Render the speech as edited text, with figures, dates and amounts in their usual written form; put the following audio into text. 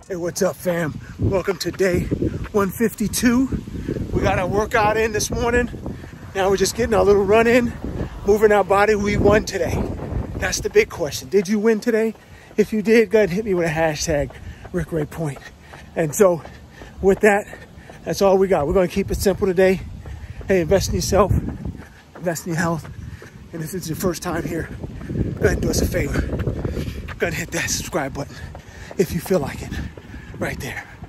Hey, what's up, fam? Welcome to day 152. We got our workout in this morning. Now we're just getting our little run in, moving our body. We won today. That's the big question. Did you win today? If you did, go ahead and hit me with a hashtag #RickRayPoint. And so with that, that's all we got. We're going to keep it simple today. Hey, invest in yourself, invest in your health. And if it's your first time here, go ahead and do us a favor. Go ahead and hit that subscribe button if you feel like it. Right there.